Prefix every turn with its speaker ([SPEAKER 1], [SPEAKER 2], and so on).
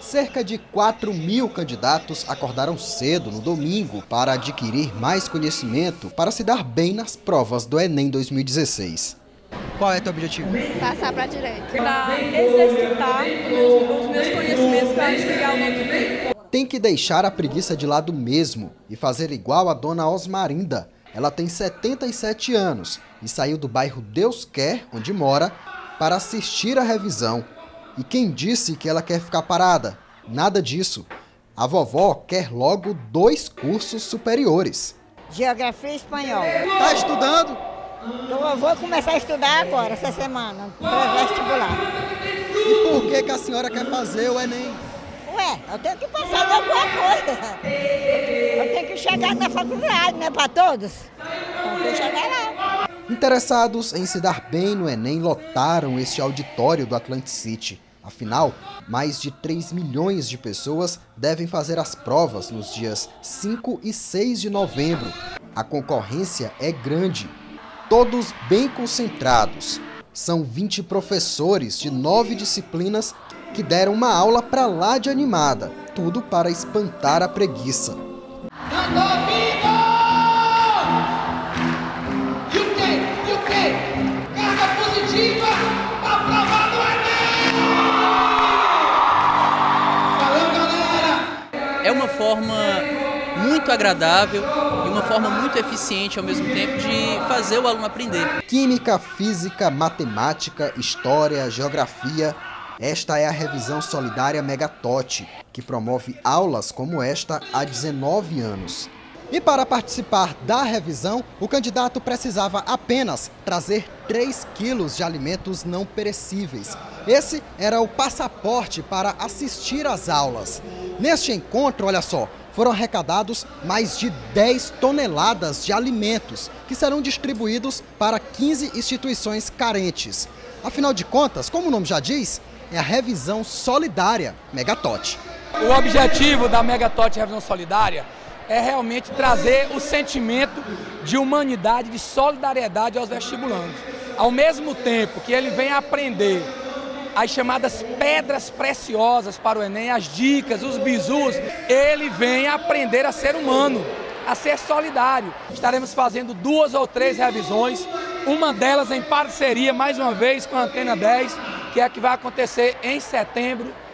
[SPEAKER 1] Cerca de 4.000 candidatos acordaram cedo no domingo para adquirir mais conhecimento para se dar bem nas provas do Enem 2016. Qual é o teu objetivo?
[SPEAKER 2] Passar para direito.
[SPEAKER 3] Para exercitar os meus conhecimentos para adquirir ao longo do tempo.
[SPEAKER 1] Tem que deixar a preguiça de lado mesmo e fazer igual a dona Osmarinda. Ela tem 77 anos e saiu do bairro Deus Quer, onde mora, para assistir a revisão. E quem disse que ela quer ficar parada? Nada disso. A vovó quer logo 2 cursos superiores.
[SPEAKER 4] Geografia e espanhol.
[SPEAKER 1] Tá estudando?
[SPEAKER 4] Então eu vou começar a estudar agora, essa semana, para vestibular.
[SPEAKER 1] E por que a senhora quer fazer o Enem?
[SPEAKER 4] Ué, eu tenho que passar em alguma coisa. Eu tenho que chegar na faculdade, né, para todos. Eu tenho que chegar lá.
[SPEAKER 1] Interessados em se dar bem no Enem lotaram este auditório do Atlantic City. Afinal, mais de 3 milhões de pessoas devem fazer as provas nos dias 5 e 6 de novembro. A concorrência é grande, todos bem concentrados. São 20 professores de 9 disciplinas que deram uma aula pra lá de animada, tudo para espantar a preguiça.
[SPEAKER 5] Carga positiva para aprovar no Enem! Valeu, galera!
[SPEAKER 6] É uma forma muito agradável e uma forma muito eficiente ao mesmo tempo de fazer o aluno aprender.
[SPEAKER 1] Química, física, matemática, história, geografia. Esta é a revisão solidária Megatote, que promove aulas como esta há 19 anos. E para participar da revisão, o candidato precisava apenas trazer 3 quilos de alimentos não perecíveis. Esse era o passaporte para assistir às aulas. Neste encontro, olha só, foram arrecadados mais de 10 toneladas de alimentos, que serão distribuídos para 15 instituições carentes. Afinal de contas, como o nome já diz, é a revisão solidária Megatote.
[SPEAKER 7] O objetivo da Megatote Revisão Solidária é realmente trazer o sentimento de humanidade, de solidariedade aos vestibulandos. Ao mesmo tempo que ele vem aprender as chamadas pedras preciosas para o Enem, as dicas, os bizus, ele vem aprender a ser humano, a ser solidário. Estaremos fazendo 2 ou 3 revisões, uma delas em parceria, mais uma vez, com a Antena 10, que é a que vai acontecer em setembro,